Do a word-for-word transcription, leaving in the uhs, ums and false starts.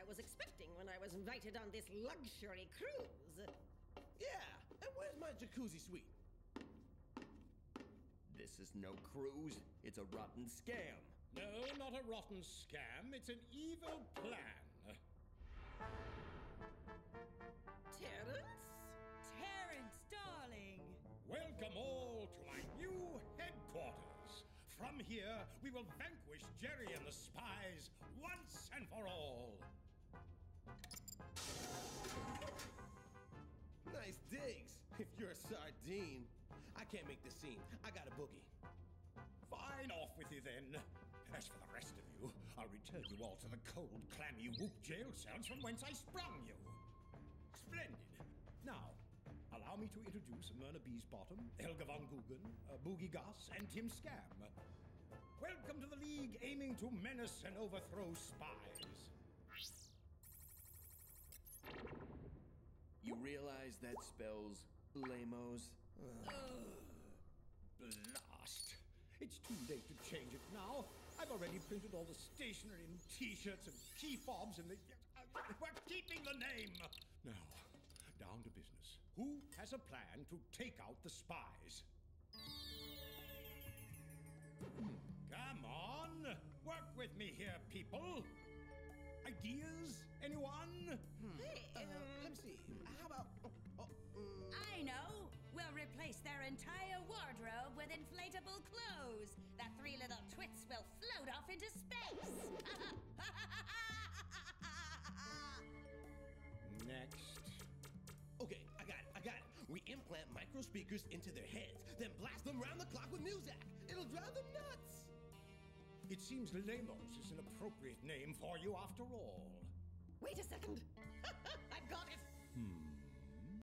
was expecting when I was invited on this luxury cruise. Yeah, and where's my jacuzzi suite? This is no cruise. It's a rotten scam. No, not a rotten scam. It's an evil plan. Terrence? Terrence, darling! Welcome all to my new headquarters. From here, we will vanquish Jerry and the spies once and for all. Nice digs. If you're a sardine. I can't make this scene. I got a boogie. Fine, off with you then. As for the rest of you, I'll return you all to the cold, clammy whoop jail cells from whence I sprung you. Splendid. Now, allow me to introduce Myrna Beesbottom, Helga von Guggen, uh, Boogie Goss, and Tim Scam. Welcome to the League aiming to menace and overthrow spies. You realize that spells lamos? Blast. It's too late to change it now. I've already printed all the stationery and t-shirts and key fobs and the... Uh, we're keeping the name! Now, down to business. Who has a plan to take out the spies? Come on! Work with me here, people! Ideas? Anyone? Hey, Uh, um, let me see. How about... Oh, oh, mm, I know! We'll replace their entire wardrobe with inflatable clothes. That three little twits will float off into space! Next. okay, I got it, I got it. We implant micro speakers into their heads, then blast them round the clock with music. It'll drive them nuts. It seems Lamos is an appropriate name for you after all. wait a second.